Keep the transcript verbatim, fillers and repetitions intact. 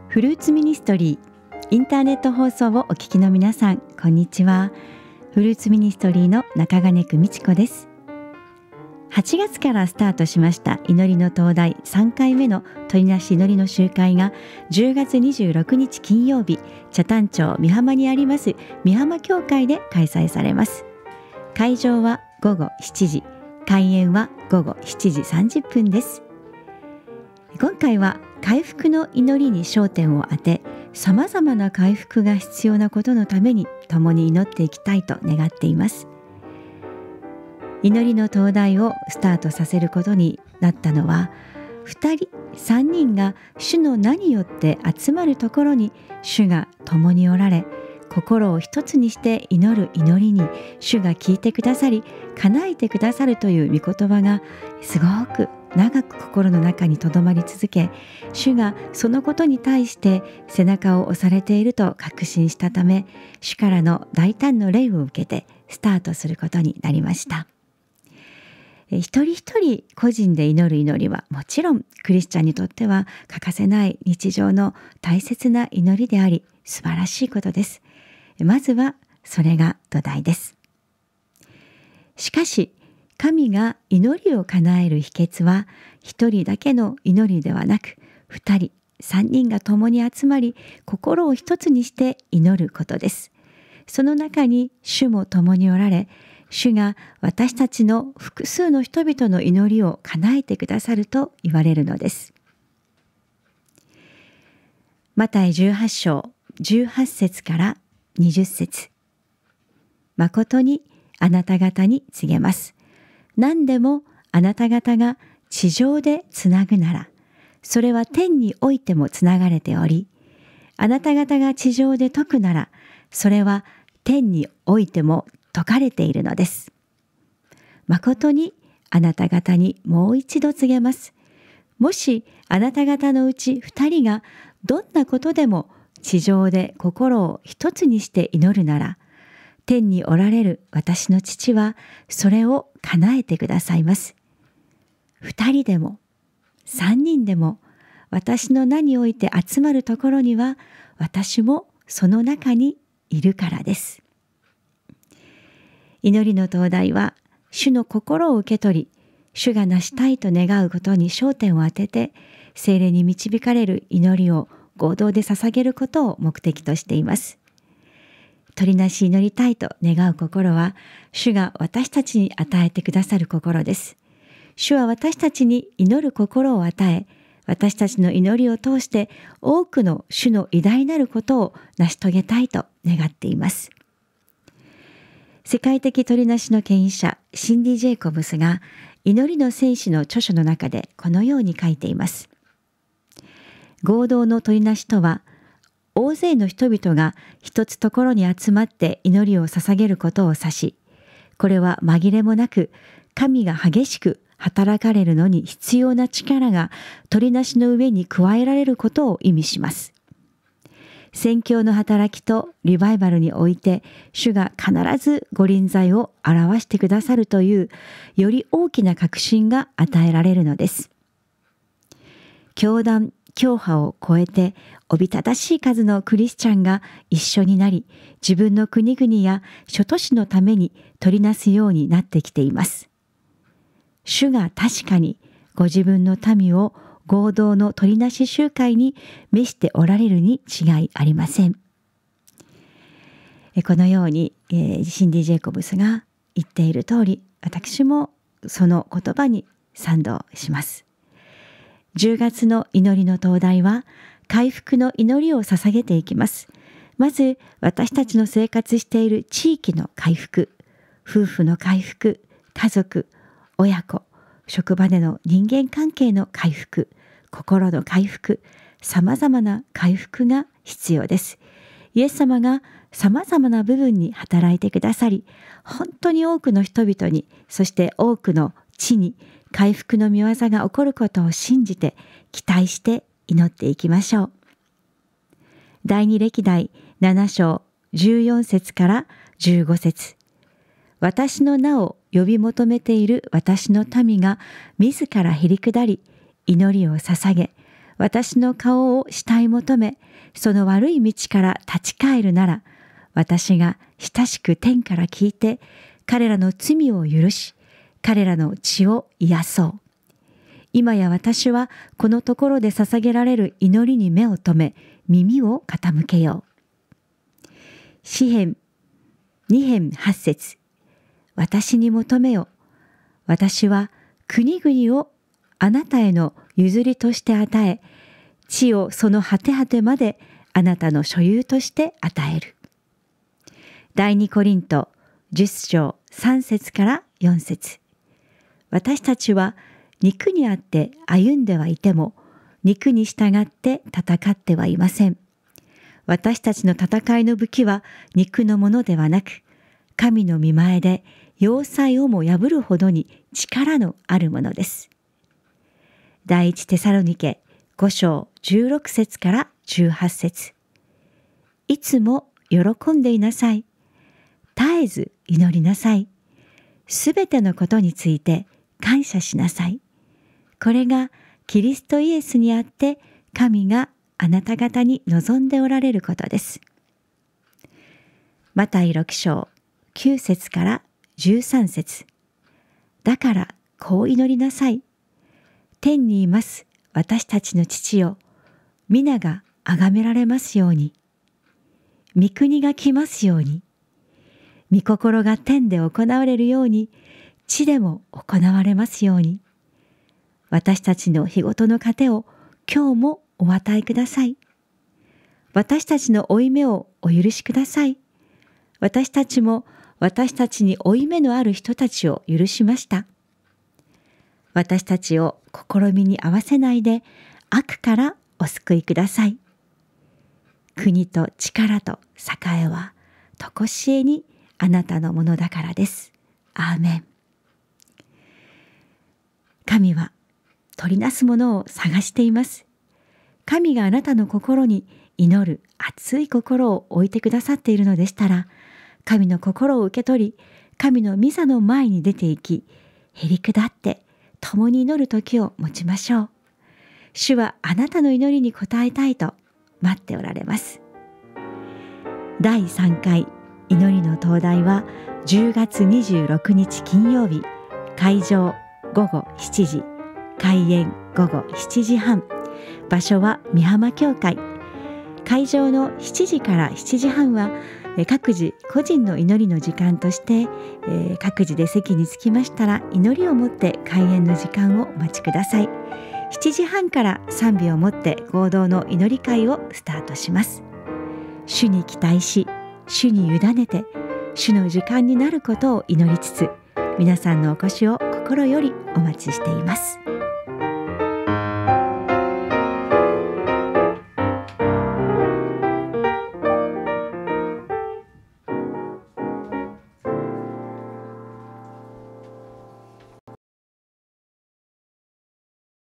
フルーツミニストリーインターネット放送をお聞きの皆さん、こんにちは。フルーツミニストリーの中金久美智子です。はちがつからスタートしました祈りの灯台さんかいめの鳥なし祈りの集会がじゅうがつにじゅうろくにち金曜日、北谷町美浜にあります美浜教会で開催されます。会場はごごしちじ、開演はごごしちじさんじゅっぷんです。今回は回復の祈りに焦点を当て、さまざまな回復が必要なことのために共に祈っていきたいと願っています。祈りの灯台をスタートさせることになったのは、ふたりさんにんが主の名によって集まるところに主が共におられ、心を一つにして祈る祈りに主が聞いてくださり叶えてくださるという御言葉がすごく長く心の中にとどまり続け、主がそのことに対して背中を押されていると確信したため、主からの大胆の霊を受けてスタートすることになりました。一人一人個人で祈る祈りはもちろんクリスチャンにとっては欠かせない日常の大切な祈りであり、素晴らしいことです。まずはそれが土台です。しかし神が祈りを叶える秘訣は、一人だけの祈りではなく、二人、三人が共に集まり、心を一つにして祈ることです。その中に主も共におられ、主が私たちの複数の人々の祈りを叶えてくださると言われるのです。マタイじゅうはちしょうじゅうはちせつからにじゅっせつ。誠にあなた方に告げます。何でもあなた方が地上でつなぐなら、それは天においてもつながれており、あなた方が地上で解くなら、それは天においても解かれているのです。誠にあなた方にもう一度告げます。もしあなた方のうち二人がどんなことでも地上で心を一つにして祈るなら、天におられる私の父はそれを叶えてくださいます。二人でも三人でも私の名において集まるところには、私もその中にいるからです。祈りの灯台は主の心を受け取り、主が成したいと願うことに焦点を当てて、聖霊に導かれる祈りを合同で捧げることを目的としています。取りなし祈りたいと願う心は、主が私たちに与えてくださる心です。主は私たちに祈る心を与え、私たちの祈りを通して多くの主の偉大なることを成し遂げたいと願っています。世界的取りなしの権威者シンディ・ジェイコブスが祈りの戦士の著書の中でこのように書いています。合同の取りなしとは、大勢の人々が一つところに集まって祈りを捧げることを指し、これは紛れもなく神が激しく働かれるのに必要な力が取りなしの上に加えられることを意味します。宣教の働きとリバイバルにおいて、主が必ずご臨在を表してくださるというより大きな確信が与えられるのです。教団教派を超えておびただしい数のクリスチャンが一緒になり、自分の国々や諸都市のために取りなすようになってきています。主が確かにご自分の民を合同の取りなし集会に召しておられるに違いありません。このように、えー、シンディ・ジェイコブスが言っている通り、私もその言葉に賛同します。じゅうがつの祈りの灯台は回復の祈りを捧げていきます。まず私たちの生活している地域の回復、夫婦の回復、家族、親子、職場での人間関係の回復、心の回復、さまざまな回復が必要です。イエス様がさまざまな部分に働いてくださり、本当に多くの人々に、そして多くの地に回復の御業が起こることを信じて、期待して祈っていきましょう。第二歴代ななしょうじゅうよんせつからじゅうごせつ。私の名を呼び求めている私の民が自らへり下り、祈りを捧げ、 私の顔を慕い求め、その悪い道から立ち返るなら、私が親しく天から聞いて、彼らの罪を許し、彼らの血を癒そう。今や私はこのところで捧げられる祈りに目を留め、耳を傾けよう。詩編に編はち節。私に求めよ。私は国々をあなたへの譲りとして与え、地をその果て果てまであなたの所有として与える。第二コリントじゅっ章さん節からよん節。私たちは肉にあって歩んではいても、肉に従って戦ってはいません。私たちの戦いの武器は肉のものではなく、神の御前で要塞をも破るほどに力のあるものです。第一テサロニケご章じゅうろく節からじゅうはち節。いつも喜んでいなさい。絶えず祈りなさい。すべてのことについて感謝しなさい。これがキリストイエスにあって神があなた方に望んでおられることです。マタイろく章きゅう節からじゅうさん節。だからこう祈りなさい。天にいます私たちの父よ、皆が崇められますように。御国が来ますように。御心が天で行われるように、地でも行われますように。私たちの日ごとの糧を今日もお与えください。私たちの負い目をお許しください。私たちも私たちに負い目のある人たちを許しました。私たちを試みに合わせないで悪からお救いください。国と力と栄はとこしえにあなたのものだからです。アーメン。神は取りなすものを探しています。神があなたの心に祈る熱い心を置いてくださっているのでしたら、神の心を受け取り、神の御座の前に出て行き、へりくだって共に祈る時を持ちましょう。主はあなたの祈りに応えたいと待っておられます。だいさんかい祈りの灯台はじゅうがつにじゅうろくにち金曜日、会場ごごしちじ、開演ごごしちじはん、場所は美浜教会。会場のしちじからしちじはんは各自個人の祈りの時間として、えー、各自で席に着きましたら祈りを持って開演の時間をお待ちください。しちじはんから賛美をもって合同の祈り会をスタートします。主に期待し、主に委ねて、主の時間になることを祈りつつ、皆さんのお越しを心よりお待ちしています。